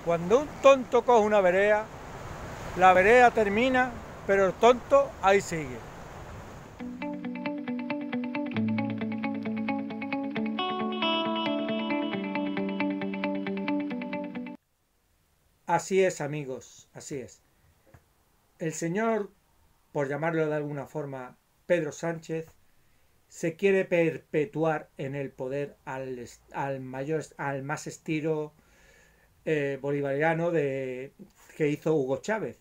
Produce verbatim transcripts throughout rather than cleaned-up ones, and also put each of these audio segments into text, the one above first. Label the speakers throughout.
Speaker 1: Cuando un tonto coge una vereda, la vereda termina, pero el tonto ahí sigue. Así es, amigos, así es. El señor, por llamarlo de alguna forma, Pedro Sánchez, se quiere perpetuar en el poder al, al mayor, al más estilo eh, bolivariano de, que hizo Hugo Chávez.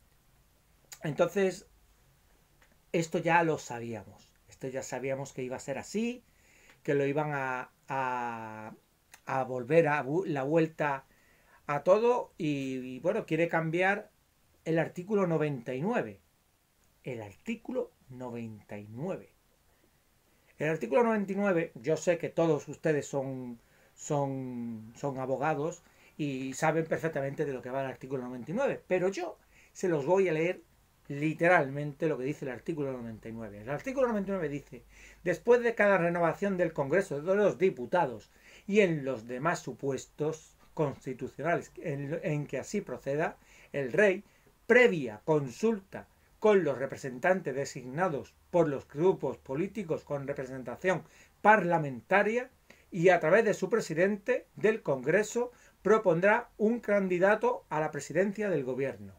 Speaker 1: Entonces, esto ya lo sabíamos. Esto ya sabíamos que iba a ser así, que lo iban a, a, a volver a la vuelta a todo y, y bueno, quiere cambiar el artículo noventa y nueve. El artículo noventa y nueve. El artículo noventa y nueve, yo sé que todos ustedes son, son, son abogados y saben perfectamente de lo que va el artículo noventa y nueve, pero yo se los voy a leer literalmente lo que dice el artículo noventa y nueve. El artículo noventa y nueve dice: después de cada renovación del Congreso de los Diputados y en los demás supuestos constitucionales en, en que así proceda, el rey, previa consulta con los representantes designados por los grupos políticos con representación parlamentaria y a través de su presidente del Congreso, propondrá un candidato a la presidencia del gobierno.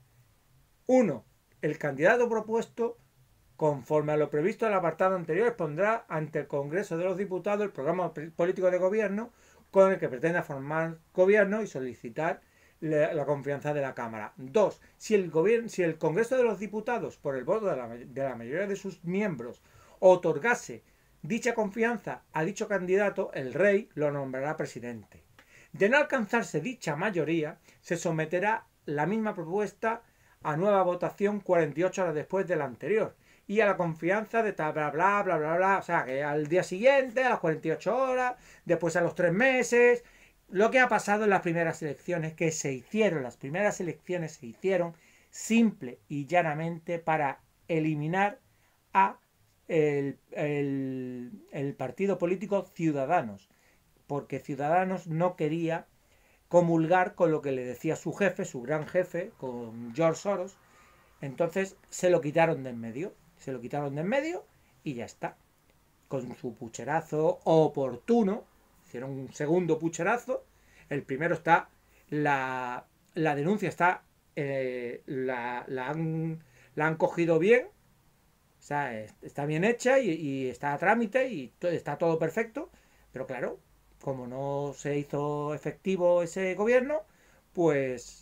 Speaker 1: uno. El candidato propuesto, conforme a lo previsto en el apartado anterior, expondrá ante el Congreso de los Diputados el programa político de gobierno con el que pretende formar gobierno y solicitar la confianza de la Cámara. dos. Si el, gobierno, si el Congreso de los Diputados, por el voto de la, de la mayoría de sus miembros, otorgase dicha confianza a dicho candidato, el rey lo nombrará presidente. De no alcanzarse dicha mayoría, se someterá la misma propuesta a nueva votación cuarenta y ocho horas después de la anterior y a la confianza de bla bla bla bla bla bla, o sea que al día siguiente, a las cuarenta y ocho horas, después a los tres meses. Lo que ha pasado en las primeras elecciones, que se hicieron, las primeras elecciones se hicieron simple y llanamente para eliminar a el, el, el partido político Ciudadanos, porque Ciudadanos no quería comulgar con lo que le decía su jefe, su gran jefe, con George Soros. Entonces se lo quitaron de en medio, se lo quitaron de en medio y ya está. Con su pucherazo oportuno, hicieron un segundo pucherazo. El primero está, la, la denuncia está, eh, la, la, han, la han cogido bien, o sea, está bien hecha y, y está a trámite y está todo perfecto, pero claro, como no se hizo efectivo ese gobierno, pues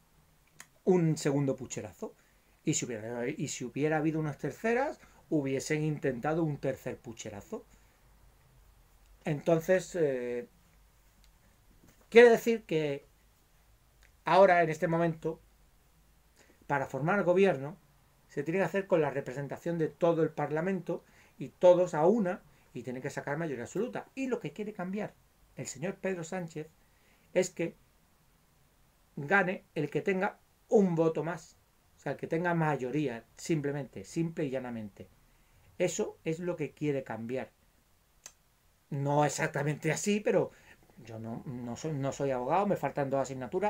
Speaker 1: un segundo pucherazo. Y si hubiera, y si hubiera habido unas terceras, hubiesen intentado un tercer pucherazo. Entonces, eh, quiere decir que ahora, en este momento, para formar gobierno, se tiene que hacer con la representación de todo el Parlamento y todos a una, y tiene que sacar mayoría absoluta. Y lo que quiere cambiar el señor Pedro Sánchez es que gane el que tenga un voto más. O sea, el que tenga mayoría, simplemente, simple y llanamente. Eso es lo que quiere cambiar. No exactamente así, pero yo no, no, soy, no soy abogado, me faltan dos asignaturas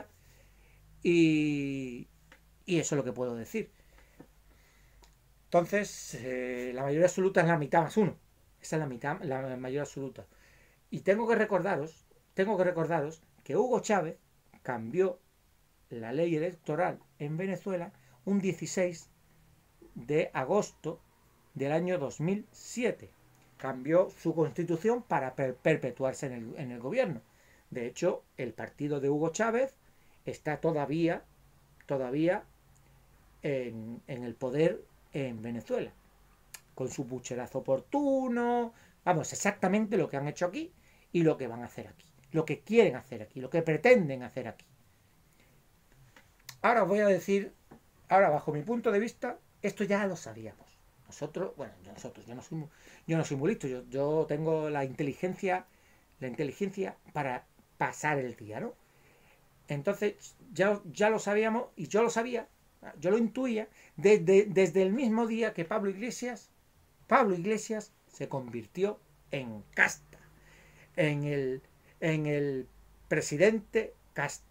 Speaker 1: y, y eso es lo que puedo decir. Entonces, eh, la mayoría absoluta es la mitad más uno. Esa es la mitad, la mayoría absoluta. Y tengo que recordaros, tengo que recordaros que Hugo Chávez cambió la ley electoral en Venezuela un dieciséis de agosto del año dos mil siete. Cambió su constitución para per perpetuarse en el, en el gobierno. De hecho, el partido de Hugo Chávez está todavía, todavía en, en el poder en Venezuela, con su pucherazo oportuno. Vamos, exactamente lo que han hecho aquí y lo que van a hacer aquí, lo que quieren hacer aquí, lo que pretenden hacer aquí. Ahora os voy a decir, ahora bajo mi punto de vista, esto ya lo sabíamos. Nosotros, bueno, nosotros, yo no soy, yo no soy muy listo, yo, yo tengo la inteligencia, la inteligencia para pasar el día, ¿no? Entonces, ya, ya lo sabíamos y yo lo sabía, yo lo intuía desde, desde el mismo día que Pablo Iglesias, Pablo Iglesias se convirtió en casta, en el, en el presidente casta.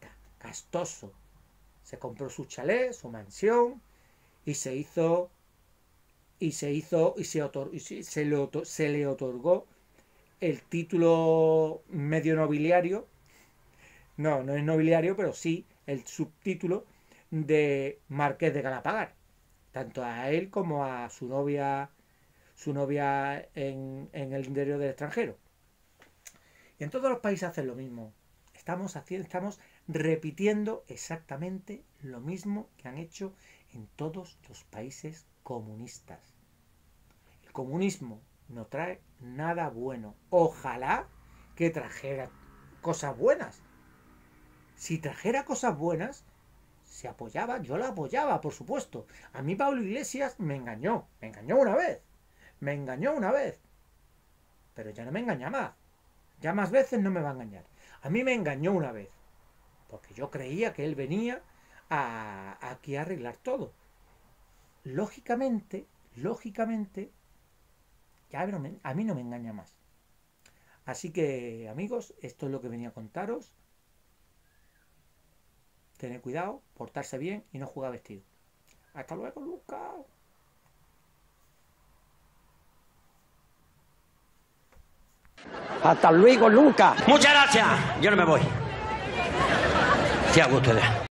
Speaker 1: fastoso. Se compró su chalet, su mansión, y se hizo, y se hizo, y se, otor, y se, se, le, se le otorgó el título medio nobiliario, no, no es nobiliario, pero sí el subtítulo de Marqués de Galapagar, tanto a él como a su novia, su novia en, en el interior del extranjero. Y en todos los países hacen lo mismo. Estamos haciendo, estamos repitiendo exactamente lo mismo que han hecho en todos los países comunistas. El comunismo no trae nada bueno. Ojalá que trajera cosas buenas. Si trajera cosas buenas, se apoyaba, yo la apoyaba, por supuesto. A mí Pablo Iglesias me engañó, me engañó una vez, me engañó una vez, pero ya no me engaña más. Ya más veces no me va a engañar. A mí me engañó una vez, porque yo creía que él venía a, aquí a arreglar todo. Lógicamente, lógicamente, ya no me, a mí no me engaña más. Así que, amigos, esto es lo que venía a contaros. Tened cuidado, portarse bien y no jugar vestido. Hasta luego, Lucas.
Speaker 2: Hasta luego, Lucas. Muchas gracias. Yo no me voy. Sí, a ustedes.